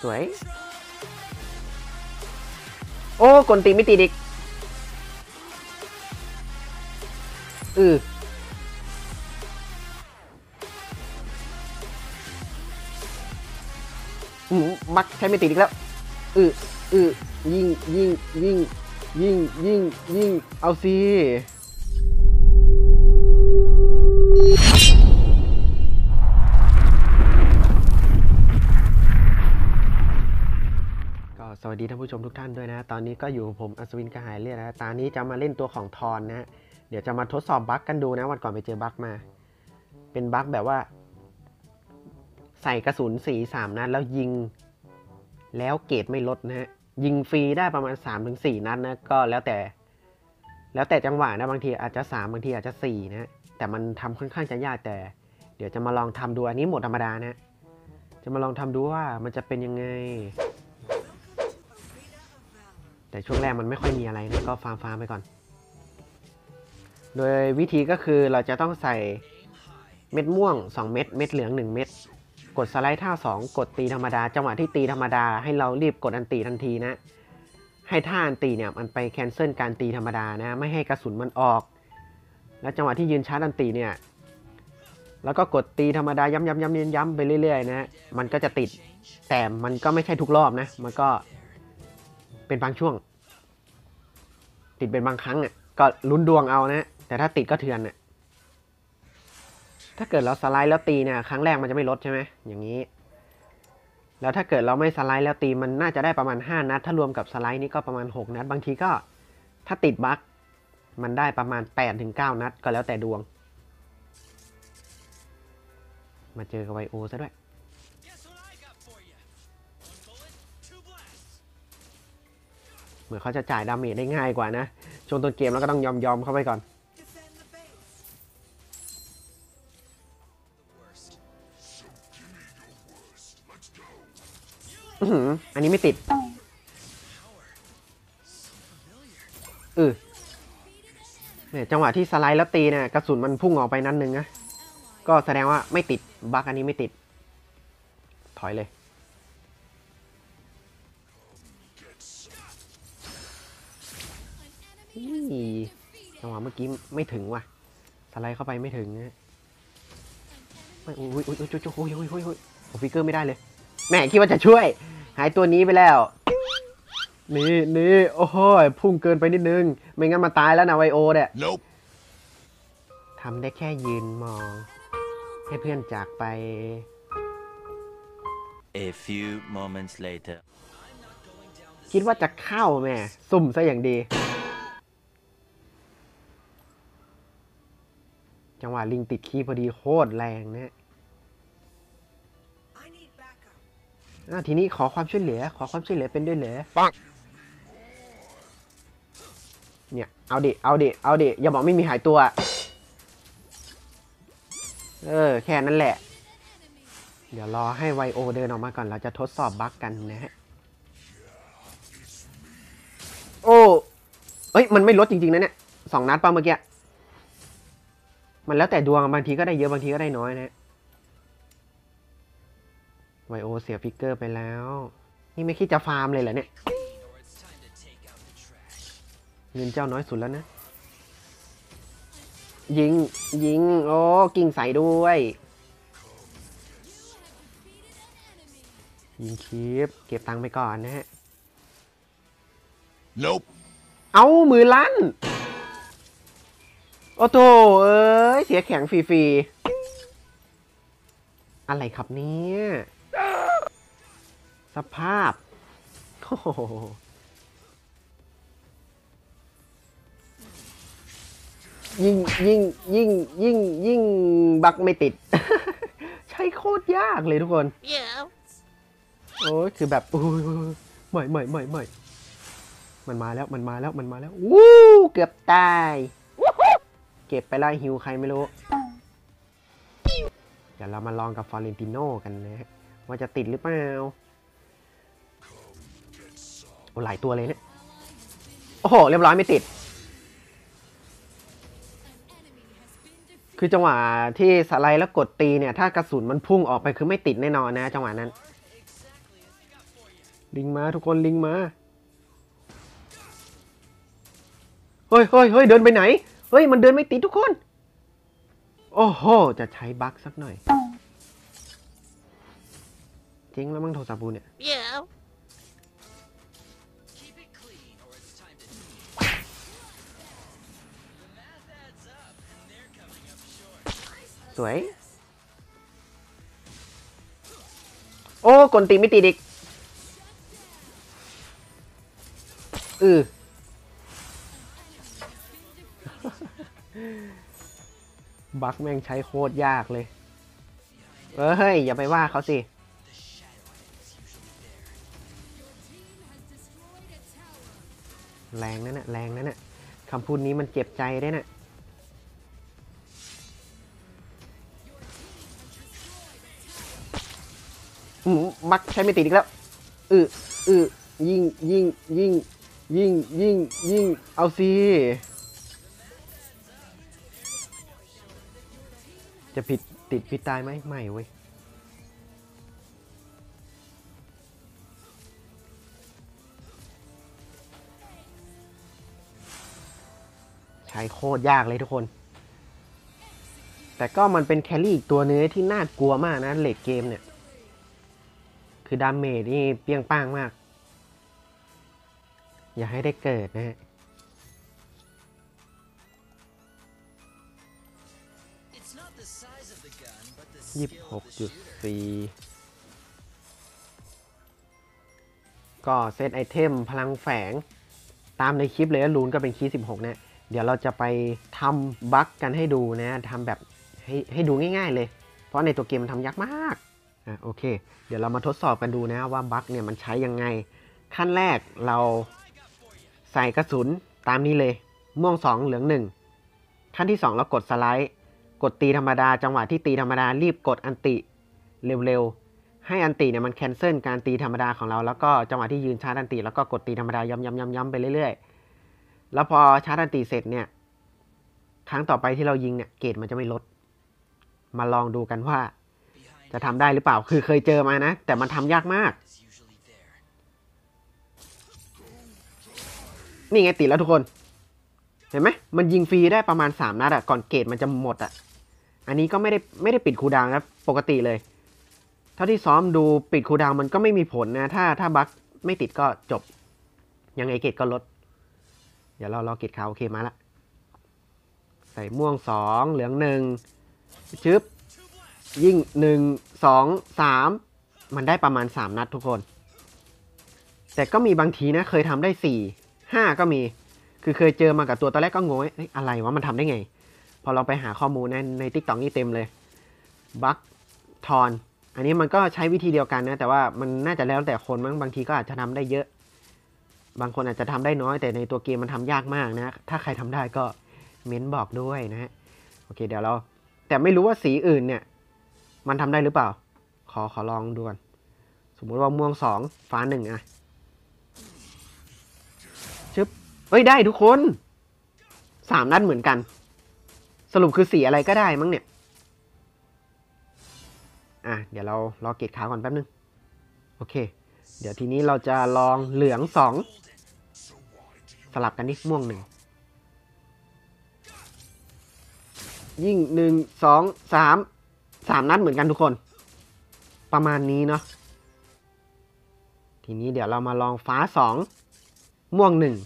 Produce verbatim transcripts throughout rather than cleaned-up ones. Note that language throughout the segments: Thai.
สวยโอ้กลตีไม่ตีดิกอืออืมบักใช้ไม่ติดอีกแล้วอืออือยิงยิงยิงยิงยิงยิงเอาสิก็สวัสดีท่านผู้ชมทุกท่านด้วยนะตอนนี้ก็อยู่ผมอัศวินกระหายเลือดนะตอนนี้จะมาเล่นตัวของทอนนะเดี๋ยวจะมาทดสอบบั๊กกันดูนะวันก่อนไปเจอบั๊กมาเป็นบั๊กแบบว่าใส่กระสุนสีสามนัดแล้วยิงแล้วเกรดไม่ลดนะฮะยิงฟรีได้ประมาณ สามถึงสี่ นัดนะก็แล้วแต่แล้วแต่จังหวะนะบางทีอาจจะสามบางทีอาจจะสี่นะแต่มันทำค่อนข้างจะยากแต่เดี๋ยวจะมาลองทำดูอันนี้โหมดธรรมดานะจะมาลองทำดูว่ามันจะเป็นยังไงแต่ช่วงแรกมันไม่ค่อยมีอะไรนะก็ฟาร์มฟาร์มไปก่อนโดยวิธีก็คือเราจะต้องใส่เม็ดม่วงสองเม็ดเม็ดเหลืองหนึ่งเม็ดกดสไลด์ท่าสองกดตีธรรมดาจังหวะที่ตีธรรมดาให้เรารีบกดอันตีทันทีนะให้ท่าอันตีเนี่ยมันไปแคนเซิลการตีธรรมดานะไม่ให้กระสุนมันออกแล้วจังหวะที่ยืนชาร์จอันตีเนี่ยแล้วก็กดตีธรรมดาย้ำย้ำย้ำย้ำไปเรื่อยๆนะมันก็จะติดแต่มันก็ไม่ใช่ทุกรอบนะมันก็เป็นบางช่วงติดเป็นบางครั้งอ่ะก็ลุ้นดวงเอานะแต่ถ้าติดก็เถื่อนอ่ะถ้าเกิดเราสไลด์แล้วตีเนี่ยครั้งแรกมันจะไม่ลดใช่ไหมอย่างนี้แล้วถ้าเกิดเราไม่สไลด์แล้วตีมันน่าจะได้ประมาณห้านัดถ้ารวมกับสไลด์นี่ก็ประมาณหกนัดบางทีก็ถ้าติดบั๊กมันได้ประมาณ แปดถึงเก้า นัดก็แล้วแต่ดวงมาเจอกับไวโอซะด้วยเหมือนเขาจะจ่ายดาเมจได้ง่ายกว่านะช่วงต้นเกมแล้วก็ต้องยอมยอมเข้าไปก่อนอันนี้ไม่ติดเออเนี่ยจังหวะที่สไลด์แล้วตีเนี่ยกระสุนมันพุ่งออกไปนัดนึงนะก็แสดงว่าไม่ติดบั๊กอันนี้ไม่ติดถอยเลยจังหวะเมื่อกี้ไม่ถึงว่ะสไลด์เข้าไปไม่ถึงนะไม่โอ้ยโอ้ยโอ้ยโอ้ยโอ้ยโอ้ยโอ้ยผมฟิกเกอร์ไม่ได้เลยแม่คิดว่าจะช่วยหายตัวนี้ไปแล้วนี่นี่โอ้โหพุ่งเกินไปนิดนึงไม่งั้นมาตายแล้วนะไวโอเนี่ย nope. ทำได้แค่ยืนมองให้เพื่อนจากไป A few moments later คิดว่าจะเข้าแม่ซุ่มซะอย่างดีจังหวะลิงติดขี้พอดีโคตรแรงนะทีนี้ขอความช่วยเหลือขอความช่วยเหลือเป็นด้วยเหรอปังเนี่ยเอาดิเอาดิเอาดิอย่าบอกไม่มีหายตัวเออแค่นั้นแหละเดี๋ยวรอให้ไวโอเดินออกมาก่อนเราจะทดสอบบั๊กกันนะฮะโอ้เอ้ยมันไม่ลดจริงๆนะเนี่ยสองนัดป่ะเมื่อกี้มันแล้วแต่ดวงบางทีก็ได้เยอะบางทีก็ได้น้อยนะไวโอเสียฟิกเกอร์ไปแล้วนี่ไม่คิดจะฟาร์มเลยเหรอเนี่ยเงินเจ้าน้อยสุดแล้วนะยิงยิงโอ้กิ่งใส่ด้วยยิงคีบเก็บตังค์ไปก่อนนะฮะ nope. เอามือลั่นโอ้โถเอ้ยเสียแข็งฟรีๆอะไรครับเนี่ยสภาพโอ้โหยิ่งยิ่งยิ่งยิ่งยิ่งบักไม่ติด ใช้โคตรยากเลยทุกคน yeah. โอ้ยคือแบบโอ้ยใหม่ใหม่ใหม่ใหม่มันมาแล้วมันมาแล้วมันมาแล้ววู้เกือบตายเก็บไปไล่ฮิวใครไม่รู้เดี๋ยวเรามาลองกับฟอเรนติโน่กันนะว่าจะติดหรือเปล่าโอ้หลายตัวเลยเนี่ยโอ้โหเรียบร้อยไม่ติดคือจังหวะที่สไลด์แล้วกดตีเนี่ยถ้ากระสุนมันพุ่งออกไปคือไม่ติดแน่นอนนะจังหวะนั้นลิงมาทุกคนลิงมาเฮ้ยเฮ้ยเฮ้ยเดินไปไหนเฮ้ยมันเดินไม่ติดทุกคนโอ้โหจะใช้บั๊กสักหน่อยจริงแล้วมั้งโทรศัพท์กูเนี่ย Yeah. สวยโอ้กลตีไม่ติดอีกเออ บั๊กแม่งใช้โคตรยากเลยเออเฮ้ยอย่าไปว่าเขาสิแรงนั่นน่ะแรงนั่นน่ะคำพูดนี้มันเจ็บใจได้น่ะอืมบักใช้ไม่ติดอีกแล้วอืออือยิงยิงยิงยิงยิงยิงเอาสิจะผิดติดผิดตายไหมไม่เว้ยใช้โคตรยากเลยทุกคนแต่ก็มันเป็นแครี่อีกตัวเนื้อที่น่ากลัวมากนะเลดเกมเนี่ยคือดาเมจนี่เปี้ยงป้างมากอย่าให้ได้เกิดนะฮะยี่สิบหกจุดสี่ก็เซตไอเทมพลังแฝงตามในคลิปเลยลูนก็เป็นคีย์สิบหกเนี่ยเดี๋ยวเราจะไปทำบั๊กกันให้ดูนะทำแบบให้ให้ดูง่ายๆเลยเพราะในตัวเกมมันทำยากมากอ่ะโอเคเดี๋ยวเรามาทดสอบกันดูนะว่าบั๊กเนี่ยมันใช้ยังไงขั้นแรกเราใส่กระสุนตามนี้เลยม่วงสองเหลืองหนึ่งขั้นที่สองเรากดสไลด์กดตีธรรมดาจังหวะที่ตีธรรมดารีบกดอันติเร็วๆให้อันติเนี่ยมันแคนเซิลการตีธรรมดาของเราแล้วก็จังหวะที่ยืนชาร์จอันติแล้วก็กดตีธรรมดาย้ำๆๆๆไปเรื่อยๆแล้วพอชาร์จอันติเสร็จเนี่ยครั้งต่อไปที่เรายิงเนี่ยเกรดมันจะไม่ลดมาลองดูกันว่าจะทำได้หรือเปล่าคือเคยเจอมานะแต่มันทำยากมากนี่ไงติดแล้วทุกคนเห็นไหมมันยิงฟรีได้ประมาณสามนัดอะก่อนเกรดมันจะหมดอะอันนี้ก็ไม่ได้ไม่ได้ปิดคูลดาวน์นะปกติเลยเท่าที่ซ้อมดูปิดคูลดาวน์มันก็ไม่มีผลนะถ้าถ้าบั๊กไม่ติดก็จบยังไงเกรดก็ลดเดี๋ยวเรารอเกรดขาวโอเคมาละใส่ม่วงสองเหลืองหนึ่งชึบยิ่งหนึ่งสองสามมันได้ประมาณสามนัดทุกคนแต่ก็มีบางทีนะเคยทำได้สี่ห้าก็มีคือเคยเจอมากับตัวตอนแรกก็งงเอ้ยอะไรวะมันทำได้ไงพอเราไปหาข้อมูลในใน ติ๊กต็อก นี่เต็มเลยบัคทอนอันนี้มันก็ใช้วิธีเดียวกันนะแต่ว่ามันน่าจะแล้วแต่คนมั้งบางทีก็อาจจะทำได้เยอะบางคนอาจจะทำได้น้อยแต่ในตัวเกมมันทำยากมากนะถ้าใครทำได้ก็เม้นบอกด้วยนะฮะโอเคเดี๋ยวเราแต่ไม่รู้ว่าสีอื่นเนี่ยมันทำได้หรือเปล่าขอขอลองดูก่อนสมมุติว่าม่วงสองฟ้าหนึ่งอะชึบเอ้ยได้ทุกคนสามนัดเหมือนกันสรุปคือสีอะไรก็ได้มั้งเนี่ยอ่ะเดี๋ยวเรารอเกรดขาวก่อนแป๊บนึงโอเคเดี๋ยวทีนี้เราจะลองเหลืองสองสลับกันนิม่วงหนึ่งยิ่งหนึ่งสองสามสามนัดเหมือนกันทุกคนประมาณนี้เนาะทีนี้เดี๋ยวเรามาลองฟ้าสองม่วงหนึ่ง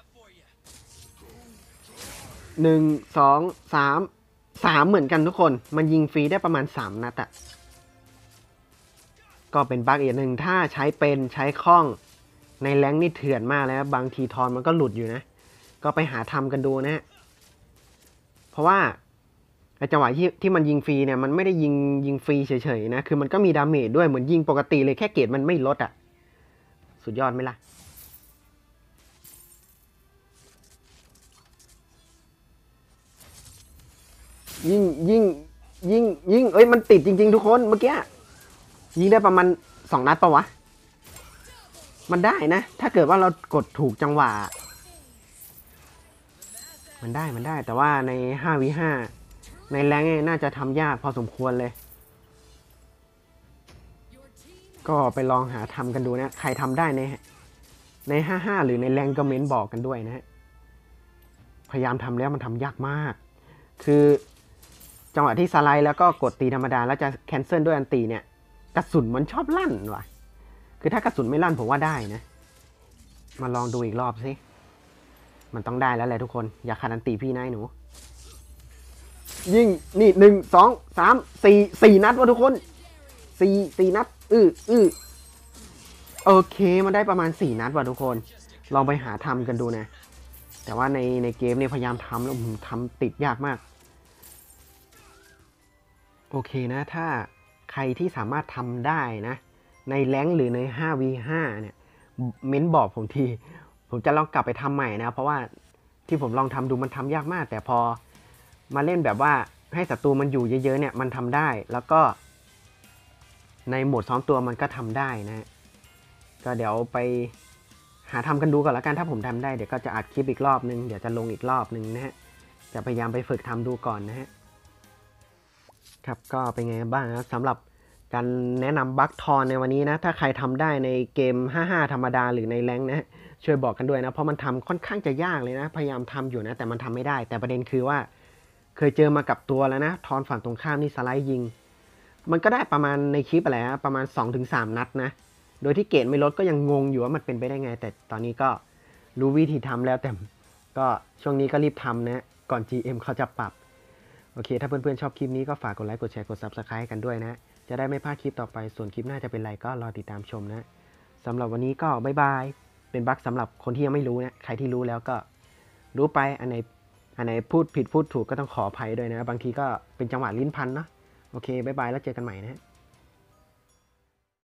หนึ่งสองสามสามเหมือนกันทุกคนมันยิงฟรีได้ประมาณสามนัดอะก็เป็นบั๊กอีกหนึ่งถ้าใช้เป็นใช้คล่องในแรงนี่เถื่อนมากแล้วบางทีทอนมันก็หลุดอยู่นะก็ไปหาทำกันดูนะเพราะว่าไอ้จังหวะที่ที่มันยิงฟรีเนี่ยมันไม่ได้ยิงยิงฟรีเฉยๆนะคือมันก็มีดาเมจด้วยเหมือนยิงปกติเลยแค่เกรดมันไม่ลดอะสุดยอดไหมล่ะยิงยิงยิงยิงเอ้ยมันติดจริงๆทุกคนเมื่อกี้ยิงได้ประมาณสองนัดปะวะมันได้นะถ้าเกิดว่าเรากดถูกจังหวะมันได้มันได้แต่ว่าใน ห้า วี ห้า ในแรงน่าจะทำยากพอสมควรเลยก็ไปลองหาทำกันดูนะใครทำได้ในในห้าห้าหรือในแรงก็เมนต์บอกกันด้วยนะฮะพยายามทำแล้วมันทำยากมากคือจังหวะที่สไลด์แล้วก็กดตีธรรมดาแล้วจะแคนเซิลด้วยอันตีเนี่ยกระสุนมันชอบลั่นว่ะคือถ้ากระสุนไม่ลั่นผมว่าได้นะมาลองดูอีกรอบสิมันต้องได้แล้วแหละทุกคนอย่าขาดอันตีพี่นายหนูยิงนี่หนึ่งสองสามสี่สี่นัดวะทุกคนสี่สี่นัดอื้ออื้อโอเคมันได้ประมาณสี่นัดว่ะทุกคนลองไปหาทำกันดูนะแต่ว่าในในเกมเนี่ยพยายามทำแล้วผมทำติดยากมากโอเคนะถ้าใครที่สามารถทำได้นะในแรงค์หรือใน ห้า วี ห้า เนี่ยเม้นบอกผมทีผมจะลองกลับไปทำใหม่นะเพราะว่าที่ผมลองทำดูมันทำยากมากแต่พอมาเล่นแบบว่าให้ศัตรูมันอยู่เยอะๆเนี่ยมันทำได้แล้วก็ในโหมดซ้อมตัวมันก็ทำได้นะก็เดี๋ยวไปหาทำกันดูก่อนแล้วกันถ้าผมทำได้เดี๋ยวก็จะอัดคลิปอีกรอบนึงเดี๋ยวจะลงอีกรอบนึงนะฮะจะพยายามไปฝึกทำดูก่อนนะฮะครับก็เป็นไงบ้างนะสำหรับการแนะนำบัคทอนในวันนี้นะถ้าใครทำได้ในเกมห้าห้าธรรมดาหรือในแรงค์นะช่วยบอกกันด้วยนะเพราะมันทำค่อนข้างจะยากเลยนะพยายามทำอยู่นะแต่มันทำไม่ได้แต่ประเด็นคือว่าเคยเจอมากับตัวแล้วนะทอนฝั่งตรงข้ามนี่สไลด์ยิงมันก็ได้ประมาณในคลิปอะไรนะประมาณ สองถึงสาม นัดนะโดยที่เกรดไม่ลดก็ยังงงอยู่ว่ามันเป็นไปได้ไงแต่ตอนนี้ก็รู้วิธีทำแล้วแต่ก็ช่วงนี้ก็รีบทำนะก่อน จี เอ็ม เขาจะปรับโอเคถ้าเพื่อนๆชอบคลิปนี้ก็ฝากกดไลค์กดแชร์กด ซับสไครบ์ กันด้วยนะจะได้ไม่พลาดคลิปต่อไปส่วนคลิปหน้าจะเป็นไรก็รอติดตามชมนะสำหรับวันนี้ก็บ๊ายบายเป็นบั๊กสำหรับคนที่ยังไม่รู้นะใครที่รู้แล้วก็รู้ไปอันไหนอันไหนพูดผิดพูดถูกก็ต้องขออภัยด้วยนะบางทีก็เป็นจังหวะลิ้นพันเนาะโอเคบ๊ายบายแล้วเจอกันใหม่นะ